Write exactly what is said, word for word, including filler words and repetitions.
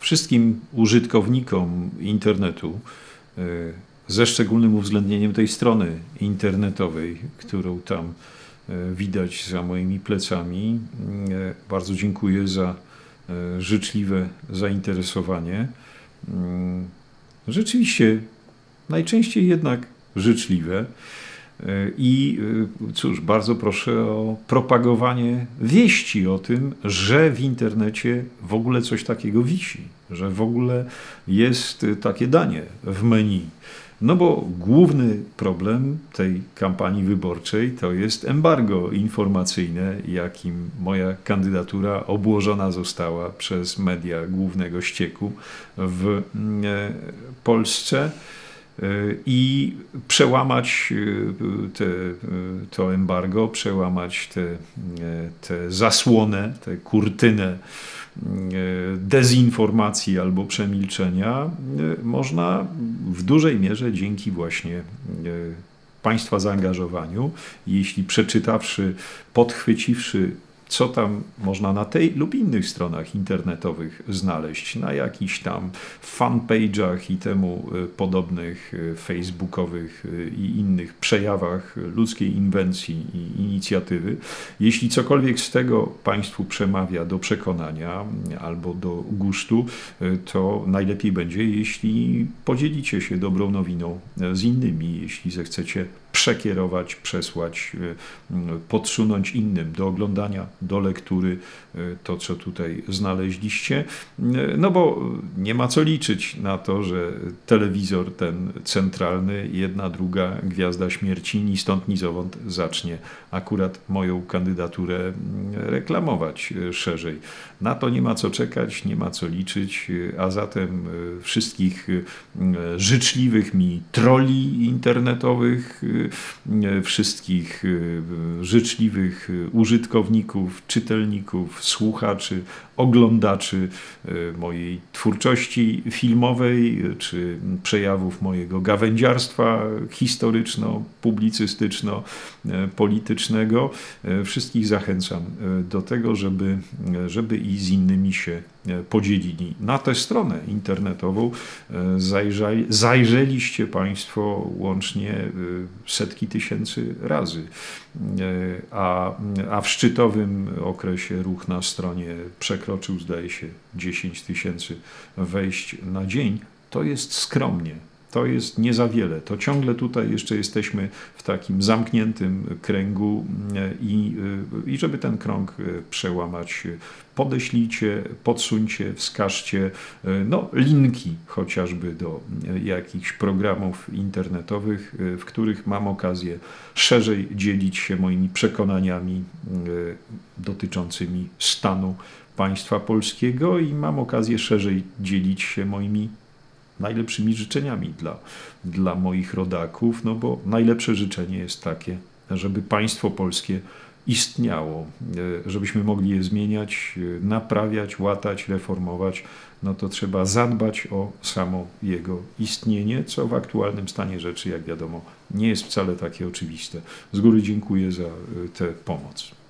wszystkim użytkownikom internetu, ze szczególnym uwzględnieniem tej strony internetowej, którą tam widać za moimi plecami. Bardzo dziękuję za życzliwe zainteresowanie. Rzeczywiście, najczęściej jednak życzliwe. I cóż, bardzo proszę o propagowanie wieści o tym, że w internecie w ogóle coś takiego wisi, że w ogóle jest takie danie w menu. No bo główny problem tej kampanii wyborczej to jest embargo informacyjne, jakim moja kandydatura obłożona została przez media głównego ścieku w Polsce. I przełamać te, to embargo, przełamać tę te, te zasłonę, tę kurtynę dezinformacji albo przemilczenia można w dużej mierze dzięki właśnie Państwa zaangażowaniu. Jeśli przeczytawszy, podchwyciwszy, co tam można na tej lub innych stronach internetowych znaleźć, na jakichś tam fanpage'ach i temu podobnych facebookowych i innych przejawach ludzkiej inwencji i inicjatywy. Jeśli cokolwiek z tego Państwu przemawia do przekonania albo do gustu, to najlepiej będzie, jeśli podzielicie się dobrą nowiną z innymi, jeśli zechcecie przekierować, przesłać, podsunąć innym do oglądania, do lektury to, co tutaj znaleźliście. No bo nie ma co liczyć na to, że telewizor ten centralny, jedna, druga gwiazda śmierci, ni stąd, ni zowąd zacznie akurat moją kandydaturę reklamować szerzej. Na to nie ma co czekać, nie ma co liczyć, a zatem wszystkich życzliwych mi trolli internetowych, wszystkich życzliwych użytkowników, czytelników, słuchaczy, oglądaczy mojej twórczości filmowej czy przejawów mojego gawędziarstwa historyczno-publicystyczno-politycznego. Wszystkich zachęcam do tego, żeby, żeby i z innymi się podzielili. Na tę stronę internetową zajrzeli, zajrzeliście Państwo łącznie setki tysięcy razy, a, a w szczytowym okresie ruch na stronie przekroczył, zdaje się, dziesięć tysięcy wejść na dzień. To jest skromnie. To jest nie za wiele. To ciągle tutaj jeszcze jesteśmy w takim zamkniętym kręgu i, i żeby ten krąg przełamać, podeślijcie, podsuńcie, wskażcie no, linki chociażby do jakichś programów internetowych, w których mam okazję szerzej dzielić się moimi przekonaniami dotyczącymi stanu państwa polskiego i mam okazję szerzej dzielić się moimi najlepszymi życzeniami dla, dla moich rodaków, no bo najlepsze życzenie jest takie, żeby państwo polskie istniało, żebyśmy mogli je zmieniać, naprawiać, łatać, reformować, no to trzeba zadbać o samo jego istnienie, co w aktualnym stanie rzeczy, jak wiadomo, nie jest wcale takie oczywiste. Z góry dziękuję za tę pomoc.